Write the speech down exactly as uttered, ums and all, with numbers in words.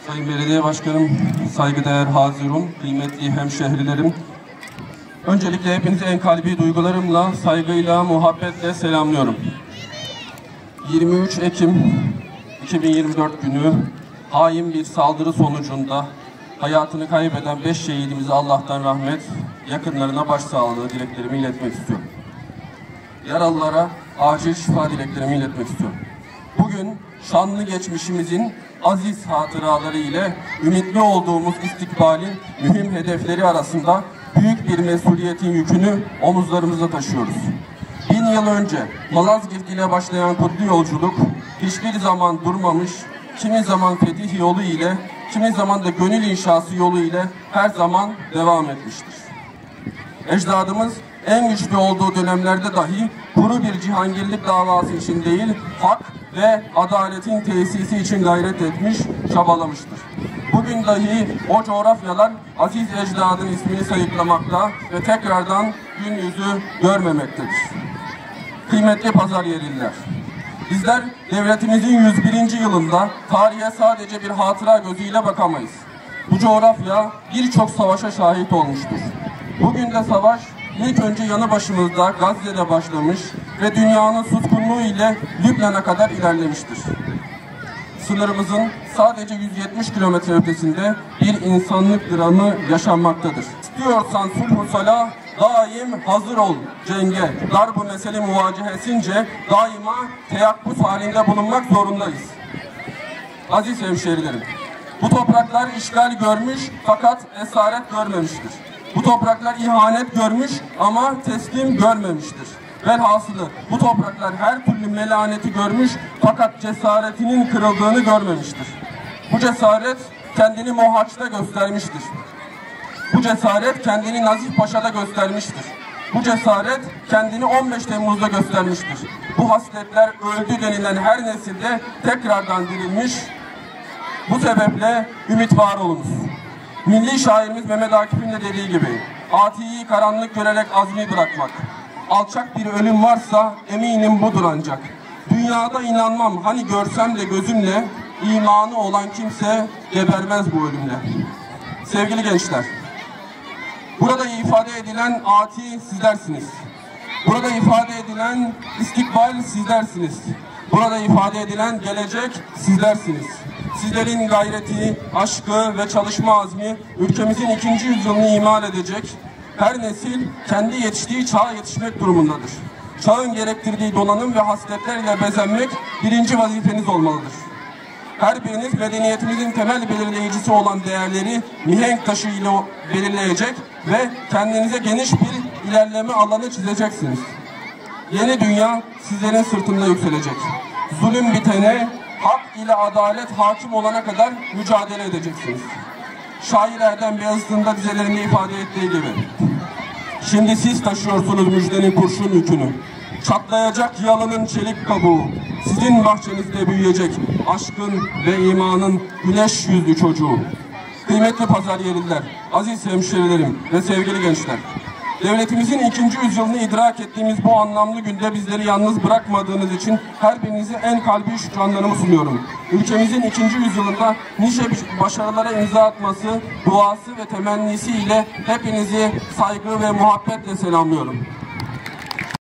Sayın Belediye Başkanım, saygıdeğer hazirun, kıymetli hemşehrilerim. Öncelikle hepinizi en kalbi duygularımla, saygıyla, muhabbetle selamlıyorum. yirmi üç Ekim iki bin yirmi dört günü hain bir saldırı sonucunda hayatını kaybeden beş şehidimize Allah'tan rahmet, yakınlarına başsağlığı dileklerimi iletmek istiyorum. Yaralılara acil şifa dileklerimi iletmek istiyorum. Bugün şanlı geçmişimizin aziz hatıraları ile ümitli olduğumuz istikbalin mühim hedefleri arasında büyük bir mesuliyetin yükünü omuzlarımıza taşıyoruz. Bin yıl önce Malazgirt ile başlayan kutlu yolculuk hiçbir zaman durmamış, kimi zaman fetih yolu ile, kimi zaman da gönül inşası yolu ile her zaman devam etmiştir. Ecdadımız en güçlü olduğu dönemlerde dahi kuru bir cihangirlik davası için değil, hak ve adaletin tesisi için gayret etmiş, çabalamıştır. Bugün dahi o coğrafyalar aziz ecdadın ismini sayıklamakta ve tekrardan gün yüzü görmemektedir. Kıymetli pazar yerliler, bizler devletimizin yüz birinci yılında tarihe sadece bir hatıra gözüyle bakamayız. Bu coğrafya birçok savaşa şahit olmuştur. Bugün de savaş ilk önce yanı başımızda Gazze'de başlamış ve dünyanın suskunluğu ile Lübnan'a kadar ilerlemiştir. Sınırımızın sadece yüz yetmiş kilometre ötesinde bir insanlık dramı yaşanmaktadır. İstiyorsan sulh-u salah, daim hazır ol cenge. Darb-ı mesele muvacehesince daima teyakkuz halinde bulunmak zorundayız. Aziz hemşehrilerim, bu topraklar işgal görmüş fakat esaret görmemiştir. Bu topraklar ihanet görmüş ama teslim görmemiştir. Velhasılı bu topraklar her türlü melaneti görmüş fakat cesaretinin kırıldığını görmemiştir. Bu cesaret kendini Mohaç'ta göstermiştir. Bu cesaret kendini Nazif Paşa'da göstermiştir. Bu cesaret kendini on beş Temmuz'da göstermiştir. Bu hasletler öldü denilen her nesilde tekrardan dirilmiş. Bu sebeple ümit var olunuz. Milli şairimiz Mehmet Akif'in de dediği gibi, atiyi karanlık görerek azmi bırakmak. Alçak bir ölüm varsa eminim budur ancak. Dünyada inanmam hani görsem de gözümle, imanı olan kimse gebermez bu ölümle. Sevgili gençler, burada ifade edilen ati sizlersiniz. Burada ifade edilen istikbal sizlersiniz. Burada ifade edilen gelecek sizlersiniz. Sizlerin gayreti, aşkı ve çalışma azmi ülkemizin ikinci yüzyılını imal edecek. Her nesil kendi yetiştiği çağa yetişmek durumundadır. Çağın gerektirdiği donanım ve hasletlerle bezenmek birinci vazifeniz olmalıdır. Her biriniz medeniyetimizin temel belirleyicisi olan değerleri mihenk taşı ile belirleyecek ve kendinize geniş bir ilerleme alanı çizeceksiniz. Yeni dünya sizlerin sırtında yükselecek. Zulüm bitene, hak ile adalet hakim olana kadar mücadele edeceksiniz. Şair Erdem Beyazıt'ın da dizelerinde ifade ettiği gibi. Şimdi siz taşıyorsunuz müjdenin kurşun yükünü. Çatlayacak yalının çelik kabuğu. Sizin bahçenizde büyüyecek aşkın ve imanın güneş yüzlü çocuğu. Kıymetli pazar yerliler, aziz hemşerilerim ve sevgili gençler. Devletimizin ikinci yüzyılını idrak ettiğimiz bu anlamlı günde bizleri yalnız bırakmadığınız için her birinize en kalbi şükranlarımı sunuyorum. Ülkemizin ikinci yüzyılında nice başarılara imza atması, duası ve temennisi ile hepinizi saygı ve muhabbetle selamlıyorum.